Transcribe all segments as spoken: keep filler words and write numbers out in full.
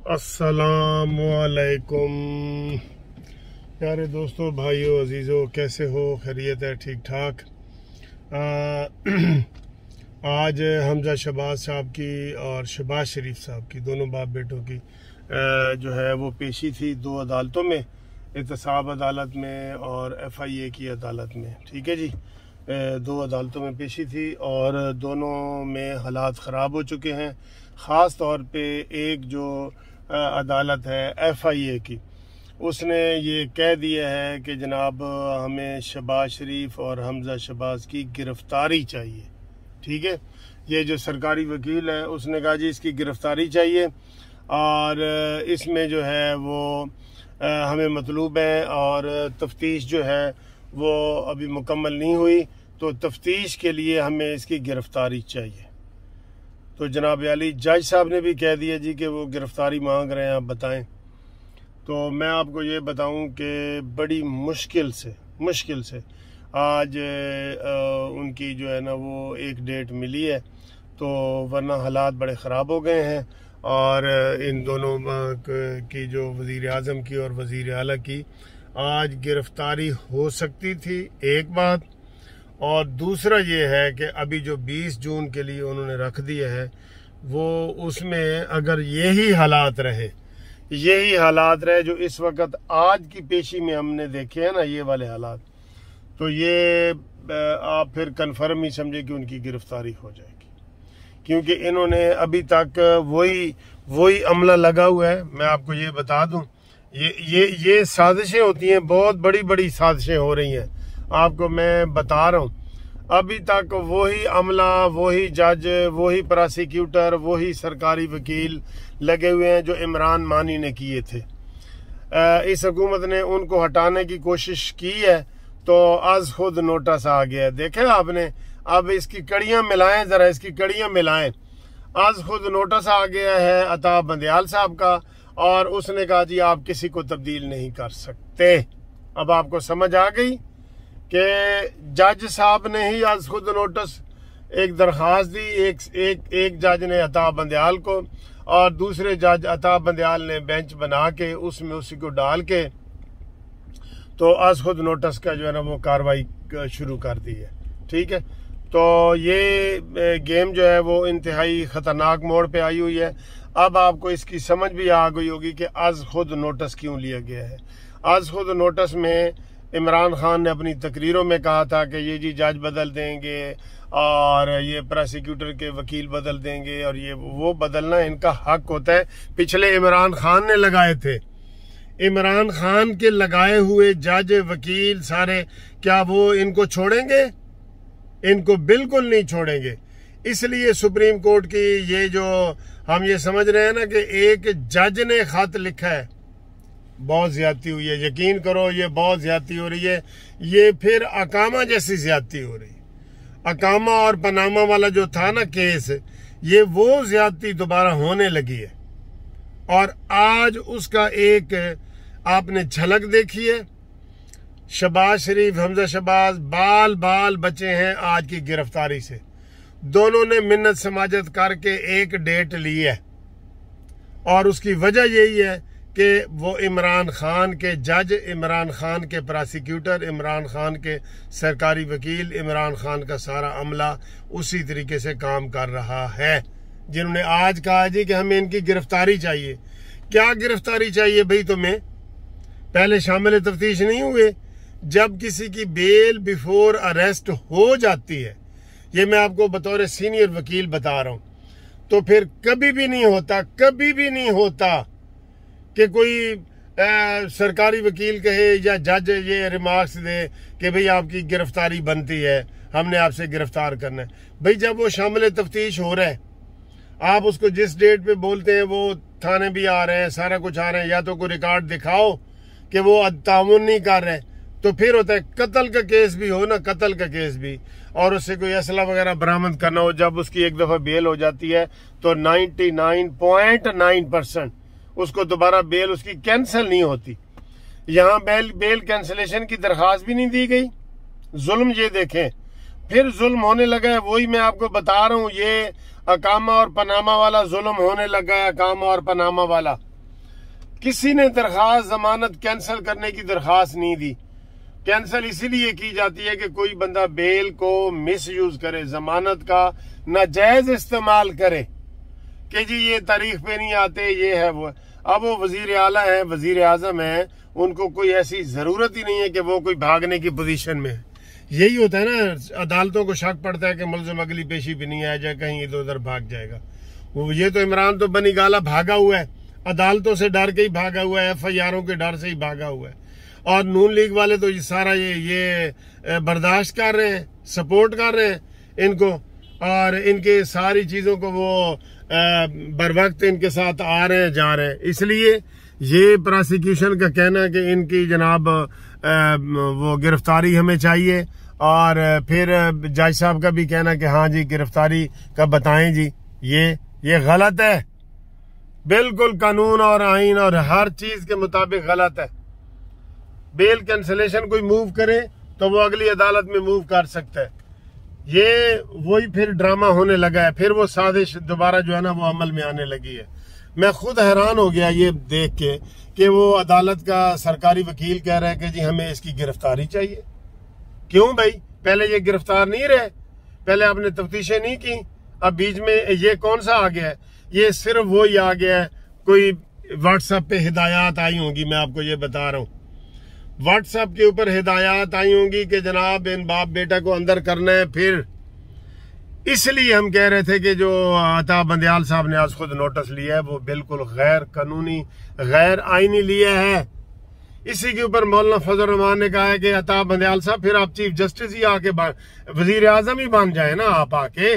अस्सलामुअलैकुम प्यारे दोस्तों, भाइयों, अजीज़ों, कैसे हो? खैरियत है? ठीक ठाक। आज हमजा शहबाज साहब की और शहबाज शरीफ साहब की, दोनों बाप बेटों की आ, जो है वो पेशी थी दो अदालतों में, एहतसाब अदालत में और एफ आई ए की अदालत में। ठीक है जी, आ, दो अदालतों में पेशी थी और दोनों में हालात ख़राब हो चुके हैं। ख़ास तौर पे एक जो अदालत है एफ आई ए की, उसने ये कह दिया है कि जनाब हमें शहबाज शरीफ और हमजा शहबाज की गिरफ्तारी चाहिए। ठीक है, ये जो सरकारी वकील है उसने कहा जी इसकी गिरफ्तारी चाहिए और इसमें जो है वो हमें मतलूब है और तफ्तीश जो है वो अभी मुकम्मल नहीं हुई, तो तफ्तीश के लिए हमें इसकी गिरफ्तारी चाहिए। तो जनाब अली जज साहब ने भी कह दिया जी कि वो गिरफ्तारी मांग रहे हैं, आप बताएं। तो मैं आपको ये बताऊं कि बड़ी मुश्किल से मुश्किल से आज आ, उनकी जो है ना वो एक डेट मिली है, तो वरना हालात बड़े ख़राब हो गए हैं। और इन दोनों की जो वज़ीर आज़म की और वज़ीर आला की आज गिरफ्तारी हो सकती थी, एक बात। और दूसरा ये है कि अभी जो बीस जून के लिए उन्होंने रख दिया है, वो उसमें अगर यही हालात रहे यही हालात रहे जो इस वक्त आज की पेशी में हमने देखे हैं ना, ये वाले हालात, तो ये आप फिर कन्फर्म ही समझे कि उनकी गिरफ्तारी हो जाएगी, क्योंकि इन्होंने अभी तक वही वही अमला लगा हुआ है। मैं आपको ये बता दूं, ये ये ये साजिशें होती हैं, बहुत बड़ी बड़ी साजिशें हो रही हैं, आपको मैं बता रहा हूँ। अभी तक वही अमला, वही जज, वही प्रोसिक्यूटर, वही सरकारी वकील लगे हुए हैं जो इमरान मानी ने किए थे। इस हुकूमत ने उनको हटाने की कोशिश की है, तो आज खुद नोटिस आ गया है। देखे आपने, अब इसकी कड़ियां मिलाएं, जरा इसकी कड़ियां मिलाएं। आज खुद नोटिस आ गया है अता बंदयाल साहब का, और उसने कहा जी आप किसी को तब्दील नहीं कर सकते। अब आपको समझ आ गई कि जज साहब ने ही आज खुद नोटिस, एक दरख्वास्त दी, एक एक एक जज ने अता बंदयाल को और दूसरे जज अता बंदयाल ने बेंच बना के उसमें उसी को डाल के तो आज खुद नोटिस का जो है ना वो कार्रवाई शुरू कर दी है। ठीक है, तो ये गेम जो है वो इंतहाई खतरनाक मोड़ पे आई हुई है। अब आपको इसकी समझ भी आ गई होगी कि आज खुद नोटिस क्यों लिया गया है। आज खुद नोटिस में इमरान खान ने अपनी तकरीरों में कहा था कि ये जी जज बदल देंगे और ये प्रोसिक्यूटर के वकील बदल देंगे और ये वो बदलना इनका हक होता है। पिछले इमरान खान ने लगाए थे, इमरान खान के लगाए हुए जज वकील सारे, क्या वो इनको छोड़ेंगे? इनको बिल्कुल नहीं छोड़ेंगे। इसलिए सुप्रीम कोर्ट की ये जो हम ये समझ रहे हैं ना कि एक जज ने खत लिखा है, बहुत ज्यादती हुई है, यकीन करो ये बहुत ज्यादती हो रही है। ये फिर अकामा जैसी ज्यादती हो रही है। अकामा और पनामा वाला जो था ना केस, ये वो ज्यादती दोबारा होने लगी है। और आज उसका एक आपने झलक देखी है। शहबाज शरीफ, हमजा शहबाज बाल बाल बचे हैं आज की गिरफ्तारी से। दोनों ने मिन्नत समाजत करके एक डेट ली है, और उसकी वजह यही है कि वो इमरान खान के जज, इमरान खान के प्रोसिक्यूटर, इमरान खान के सरकारी वकील, इमरान खान का सारा अमला उसी तरीके से काम कर रहा है, जिन्होंने आज कहा जी कि हमें इनकी गिरफ्तारी चाहिए। क्या गिरफ्तारी चाहिए भाई तुम्हें? पहले शामिल तफ्तीश नहीं हुए? जब किसी की बेल बिफोर अरेस्ट हो जाती है, ये मैं आपको बतौर सीनियर वकील बता रहा हूं, तो फिर कभी भी नहीं होता, कभी भी नहीं होता कि कोई आ, सरकारी वकील कहे या जज ये रिमार्क्स दे कि भाई आपकी गिरफ्तारी बनती है, हमने आपसे गिरफ्तार करना है। भाई जब वो शामिल तफ्तीश हो रहा है, आप उसको जिस डेट पे बोलते हैं वो थाने भी आ रहे हैं, सारा कुछ आ रहे हैं, या तो कोई रिकॉर्ड दिखाओ कि वो तामुन नहीं कर रहे, तो फिर होता है कत्ल का केस भी हो ना, कत्ल का केस भी, और उससे कोई असला वगैरह बरामद करना हो, जब उसकी एक दफा बेल हो जाती है तो निन्यानवे पॉइंट नौ परसेंट उसको दोबारा बेल उसकी कैंसिल नहीं होती। यहाँ बेल बेल कैंसिलेशन की दरखास्त भी नहीं दी गई। जुल्म ये देखें, फिर जुल्म होने लगा है। वही मैं आपको बता रहा हूँ, ये अकामा और पनामा वाला जुल्म होने लगा है, अकामा और पनामा वाला। किसी ने दरखास्त जमानत कैंसिल करने की दरखास्त नहीं दी। कैंसिल इसीलिए की जाती है कि कोई बंदा बेल को मिस यूज करे, जमानत का नाजायज इस्तेमाल करे कि जी ये तारीख पे नहीं आते, ये है वो। अब वो वजीर आला है, वजीर आजम है, उनको कोई ऐसी जरूरत ही नहीं है कि वो कोई भागने की पोजीशन में है। यही होता है ना, अदालतों को शक पड़ता है कि मुल्जिम अगली पेशी भी नहीं आ जाए, कहीं इधर उधर भाग जाएगा। वो ये तो इमरान तो बनी गाला भागा हुआ है, अदालतों से डर के ही भागा हुआ है, एफ आई आरों के डर से ही भागा हुआ है। और नून लीग वाले तो ये सारा ये ये बर्दाश्त कर रहे हैं, सपोर्ट कर रहे हैं इनको, और इनके सारी चीजों को वो बर वक्त इनके साथ आ रहे हैं, जा रहे हैं। इसलिए ये प्रोसिक्यूशन का कहना है कि इनकी जनाब वो गिरफ्तारी हमें चाहिए, और फिर जज साहब का भी कहना कि हाँ जी गिरफ्तारी का बताएं जी। ये ये गलत है, बिल्कुल कानून और आइन और हर चीज के मुताबिक गलत है। बेल कैंसिलेशन कोई मूव करे तो वो अगली अदालत में मूव कर सकता है। ये वही फिर ड्रामा होने लगा है, फिर वो साजिश दोबारा जो है ना वो अमल में आने लगी है। मैं खुद हैरान हो गया ये देख के कि वो अदालत का सरकारी वकील कह रहा है कि जी हमें इसकी गिरफ्तारी चाहिए। क्यों भाई, पहले ये गिरफ्तार नहीं रहे, पहले आपने तफ्तीशें नहीं की, अब बीच में ये कौन सा आ गया है? ये सिर्फ वो ही आ गया है, कोई व्हाट्सएप पे हिदायत आई होंगी, मैं आपको ये बता रहा हूँ। व्हाट्सएप के ऊपर हिदायत आई होंगी कि जनाब इन बाप बेटा को अंदर करना है। फिर इसलिए हम कह रहे थे कि जो अता बंदयाल साहब ने आज खुद नोटिस लिया है वो बिल्कुल गैर कानूनी, गैर आईनी लिया है। इसी के ऊपर मौलाना फजल रहमान ने कहा है कि अता बंदयाल साहब फिर आप चीफ जस्टिस ही आके वजीर आजम ही बन जाए ना आप आके।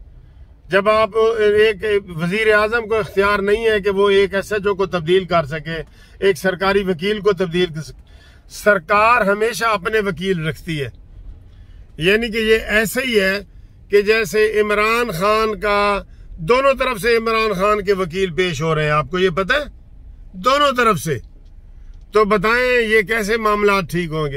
जब आप एक वजीर आजम को इख्तियार नहीं है कि वो एक एस एच ओ को तब्दील कर सके, एक सरकारी वकील को तब्दील कर सके। सरकार हमेशा अपने वकील रखती है, यानी कि ये ऐसे ही है कि जैसे इमरान खान का दोनों तरफ से इमरान खान के वकील पेश हो रहे हैं, आपको ये पता है, दोनों तरफ से। तो बताएं ये कैसे मामला ठीक होंगे?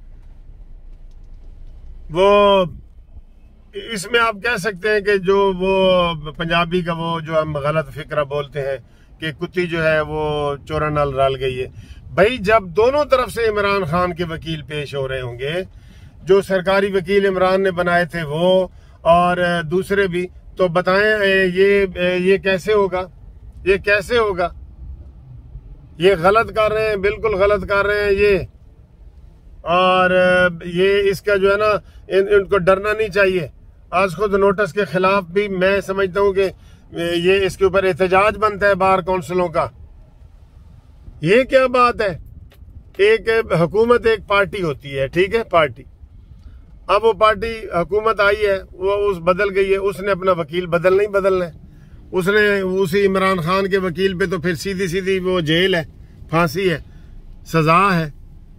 वो इसमें आप कह सकते हैं कि जो वो पंजाबी का वो जो हम गलत फिक्रा बोलते हैं कि कुत्ती जो है वो चोरा नाल रल गई है। भाई जब दोनों तरफ से इमरान खान के वकील पेश हो रहे होंगे, जो सरकारी वकील इमरान ने बनाए थे वो और दूसरे भी, तो बताएं ये ये कैसे होगा? ये कैसे होगा? ये गलत कर रहे हैं, बिल्कुल गलत कर रहे हैं ये। और ये इसका जो है ना इन, इनको डरना नहीं चाहिए। आज खुद नोटिस के खिलाफ भी मैं समझता हूं कि ये इसके ऊपर एहतजाज बनता है बार काउंसिलों का। ये क्या बात है? एक हुकूमत एक पार्टी होती है, ठीक है, पार्टी। अब वो पार्टी हुकूमत आई है, वो उस बदल गई है, उसने अपना वकील बदल नहीं बदलना है। उसने उसी इमरान खान के वकील पे तो फिर सीधी सीधी वो जेल है, फांसी है, सजा है।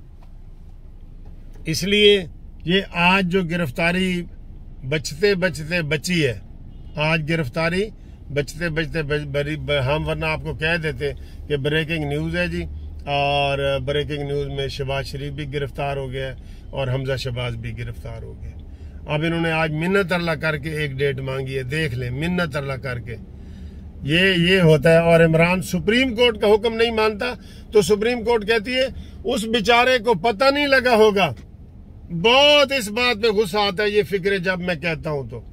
इसलिए ये आज जो गिरफ्तारी बचते बचते बची है, आज गिरफ्तारी बचते बचते बरी हम वरना आपको कह देते कि ब्रेकिंग न्यूज है जी। और ब्रेकिंग न्यूज में शहबाज शरीफ भी गिरफ्तार हो गया और हमजा शहबाज भी गिरफ्तार हो गए। अब इन्होंने आज मिन्नत अल्लाह करके एक डेट मांगी है, देख लें, मिन्नत अल्लाह करके। ये ये होता है। और इमरान सुप्रीम कोर्ट का हुक्म नहीं मानता तो सुप्रीम कोर्ट कहती है उस बेचारे को पता नहीं लगा होगा। बहुत इस बात पे गुस्सा आता है ये फिक्रे जब मैं कहता हूं तो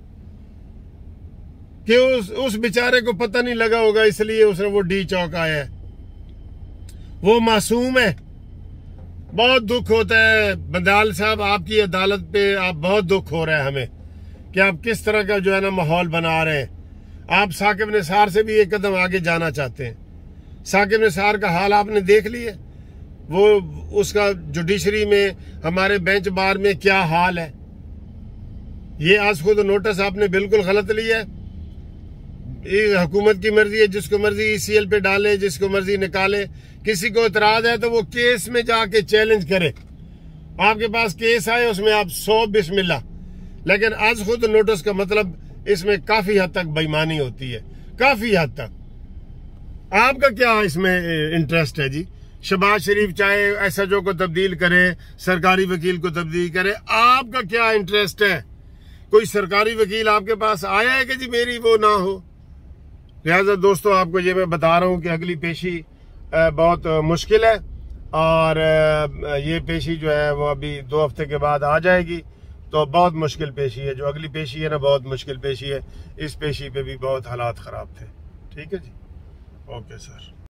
कि उस उस बेचारे को पता नहीं लगा होगा, इसलिए उसने वो डी चौंकाया है। वो मासूम है। बहुत दुख होता है बंदयाल साहब, आपकी अदालत पे आप बहुत दुख हो रहा है हमें कि आप किस तरह का जो है ना माहौल बना रहे हैं। आप साकिब निसार से भी एक कदम आगे जाना चाहते हैं। साकिब निसार का हाल आपने देख लिया, वो उसका जुडिशरी में हमारे बेंच बार में क्या हाल है। ये आज खुद नोटिस आपने बिल्कुल गलत लिया है। ये हुकूमत की मर्जी है, जिसको मर्जी ई सी एल पे डाले, जिसको मर्जी निकाले। किसी को इतराज है तो वो केस में जाके चैलेंज करे। आपके पास केस आए उसमें आप सौ बिस्मिल्लाह। लेकिन आज खुद नोटिस का मतलब इसमें काफी हद तक बेईमानी होती है, काफी हद तक। आपका क्या इसमें इंटरेस्ट है जी? शहबाज शरीफ चाहे एस एच ओ को तब्दील करे, सरकारी वकील को तब्दील करे, आपका क्या इंटरेस्ट है? कोई सरकारी वकील आपके पास आया है कि जी मेरी वो ना हो? लिहाजा दोस्तों आपको ये मैं बता रहा हूं कि अगली पेशी बहुत मुश्किल है और ये पेशी जो है वो अभी दो हफ्ते के बाद आ जाएगी। तो बहुत मुश्किल पेशी है, जो अगली पेशी है ना बहुत मुश्किल पेशी है। इस पेशी पे भी बहुत हालात ख़राब थे। ठीक है जी, ओके सर।